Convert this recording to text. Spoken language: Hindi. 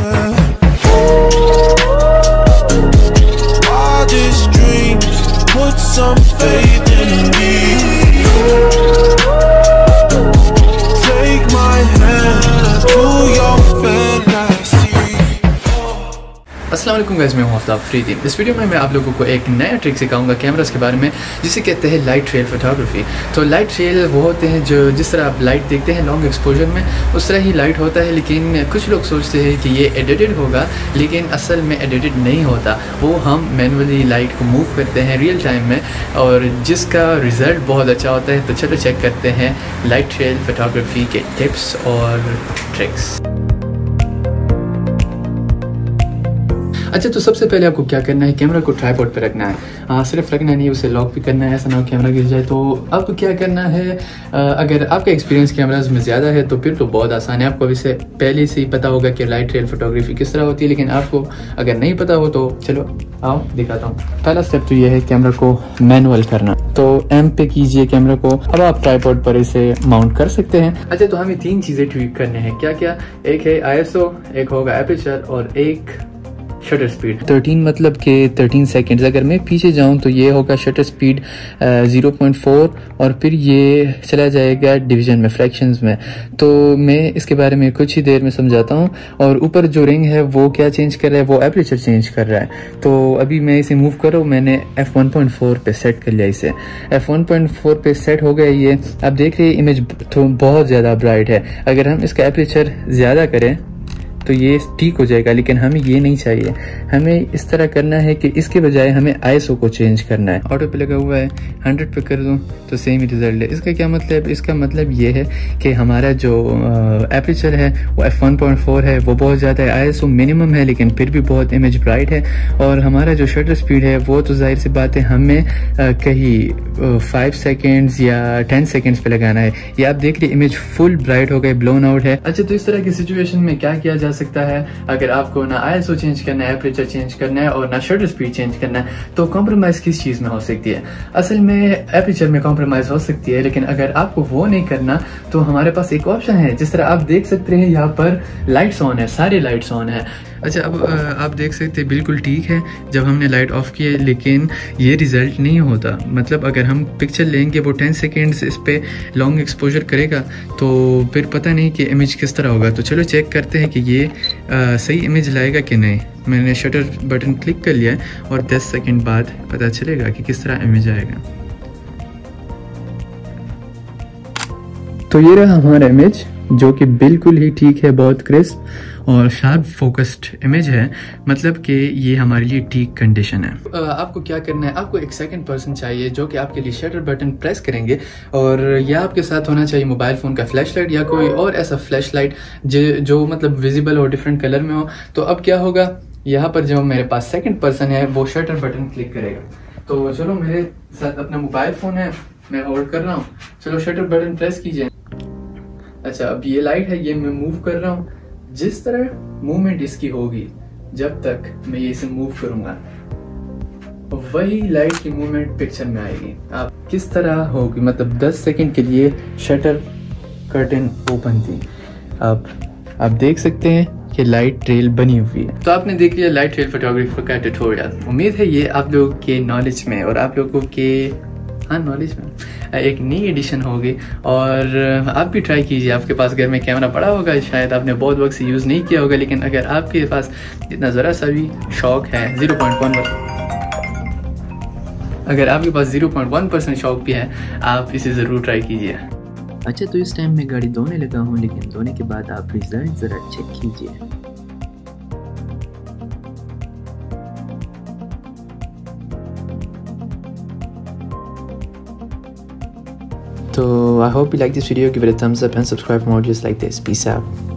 Wildest dreams, put some faith in me. Take my hand to your fantasy. अस्सलाम वालेकुम गाइस, मैं हूं आफ्ताब अफरीदी। इस वीडियो में मैं आप लोगों को एक नया ट्रिक सिखाऊंगा कैमरास के बारे में, जिसे कहते हैं लाइट ट्रेल फोटोग्राफी। तो लाइट ट्रेल वो होते हैं जो जिस तरह आप लाइट देखते हैं लॉन्ग एक्सपोजर में, उस तरह ही लाइट होता है। लेकिन कुछ लोग सोचते हैं कि ये एडिटेड होगा, लेकिन असल में एडिटेड नहीं होता। वो हम मैनुअली लाइट को मूव करते हैं रियल टाइम में, और जिसका रिज़ल्ट बहुत अच्छा होता है। तो चलो चेक करते हैं लाइट ट्रेल फोटोग्राफी के टिप्स और ट्रिक्स। अच्छा, तो सबसे पहले आपको क्या करना है, कैमरा को ट्राइपॉड पे रखना है। सिर्फ रखना नहीं, उसे लॉक भी करना है, ऐसा ना हो कैमरा गिर जाए। तो आपको क्या करना है, अगर आपका एक्सपीरियंस कैमराज में ज़्यादा है तो फिर तो बहुत आसान है। आपको इसे पहले से ही पता होगा कि लाइट ट्रेल फोटोग्राफी किस तरह होती है। लेकिन आपको अगर नहीं पता हो तो चलो आओ दिखाता हूँ। पहला स्टेप तो ये है कैमरा को मैनुअल करना। तो एम पे कीजिए कैमरा को। अब आप ट्राइपॉड पर इसे माउंट कर सकते हैं। अच्छा, तो हमें 3 चीज़ें ट्विक करने हैं। क्या क्या? एक है ISO, एक होगा एपर्चर और एक शटर स्पीड। 13 मतलब कि 13 सेकेंड्स। अगर मैं पीछे जाऊं तो ये होगा शटर स्पीड 0.4 और फिर ये चला जाएगा डिवीजन में, फ्रैक्शंस में। तो मैं इसके बारे में कुछ ही देर में समझाता हूं। और ऊपर जो रिंग है वो क्या चेंज कर रहा है, वो एपर्चर चेंज कर रहा है। तो अभी मैं इसे मूव कर रहा हूँ, मैंने f1.4 पे सेट कर लिया इसे। f1.4 पे सेट हो गया ये। आप देख रहे हैं इमेज तो बहुत ज़्यादा ब्राइट है। अगर हम इसका एपर्चर ज़्यादा करें तो ये ठीक हो जाएगा, लेकिन हमें ये नहीं चाहिए। हमें इस तरह करना है कि इसके बजाय हमें ISO को चेंज करना है। ऑटो पे लगा हुआ है, 100 पे कर दूं तो सेम ही रिजल्ट है। इसका क्या मतलब? इसका मतलब ये है कि हमारा जो एपर्चर है वो f1.4 है, वो बहुत ज़्यादा है। ISO मिनिमम है, लेकिन फिर भी बहुत इमेज ब्राइट है। और हमारा जो शटर स्पीड है वो तो जाहिर सी बात है हमें कहीं 5 सेकेंड्स या 10 सेकेंड्स पे लगाना है। ये आप देख रहे इमेज फुल ब्राइट हो गए, ब्लोन आउट है। अच्छा, तो इस तरह की सिचुएशन में क्या किया जा सकता है? अगर आपको ना ISO चेंज करना है, एपर्चर चेंज करना है और ना शटर स्पीड चेंज करना है, तो कॉम्प्रोमाइज किस चीज में हो सकती है? असल में एपर्चर में कॉम्प्रोमाइज हो सकती है। लेकिन अगर आपको वो नहीं करना तो हमारे पास एक ऑप्शन है। जिस तरह आप देख सकते हैं यहाँ पर लाइट्स ऑन है, सारी लाइट्स ऑन है। अच्छा, अब आप देख सकते हैं बिल्कुल ठीक है जब हमने लाइट ऑफ की है, लेकिन ये रिजल्ट नहीं होता। मतलब अगर हम पिक्चर लेंगे, वो 10 सेकेंड्स इस पे लॉन्ग एक्सपोजर करेगा तो फिर पता नहीं कि इमेज किस तरह होगा। तो चलो चेक करते हैं कि ये सही इमेज लाएगा कि नहीं। मैंने शटर बटन क्लिक कर लिया है और 10 सेकेंड बाद पता चलेगा कि किस तरह इमेज आएगा। तो ये रहा हमारा इमेज, जो कि बिल्कुल ही ठीक है, बहुत क्रिस्प और शार्प फोकस्ड इमेज है। मतलब कि ये हमारे लिए ठीक कंडीशन है। आपको क्या करना है, आपको एक सेकंड पर्सन चाहिए जो कि आपके लिए शटर बटन प्रेस करेंगे, और या आपके साथ होना चाहिए मोबाइल फ़ोन का फ्लैश लाइट या कोई और ऐसा फ्लैश लाइट जो मतलब विजिबल हो, डिफरेंट कलर में हो। तो अब क्या होगा, यहाँ पर जो मेरे पास सेकंड पर्सन है वो शटर बटन क्लिक करेगा। तो चलो, मेरे साथ अपना मोबाइल फ़ोन है, मैं होल्ड कर रहा हूँ। चलो शटर बटन प्रेस कीजिए। अच्छा, अब ये लाइट है, ये मैं मूव कर रहा हूँ। जिस तरह मूवमेंट इसकी होगी जब तक मैं ये इसे मूव करूंगा, वही लाइट की मूवमेंट पिक्चर में आएगी। आप किस तरह होगी, मतलब 10 सेकंड के लिए शटर कर्टन ओपन थी। अब आप देख सकते हैं कि लाइट ट्रेल बनी हुई है। तो आपने देख लिया लाइट ट्रेल फोटोग्राफी का ट्यूटोरियल। उम्मीद है ये आप लोगों के नॉलेज में और आप लोगों के नॉलेज में एक नई एडिशन होगी। और आप भी ट्राई कीजिए। आपके पास घर में कैमरा पड़ा होगा, शायद आपने बहुत वक्त से यूज़ नहीं किया होगा, लेकिन अगर आपके पास इतना ज़रा सा भी शौक है, 0.1%, अगर आपके पास 0.1% शौक भी है, आप इसे ज़रूर ट्राई कीजिए। अच्छा, तो इस टाइम मैं गाड़ी धोने लगा हूँ, लेकिन धोने के बाद आप रिजल्ट ज़रा चेक कीजिए। So I hope you like this video, give it a thumbs up and subscribe for more videos like this. Peace out.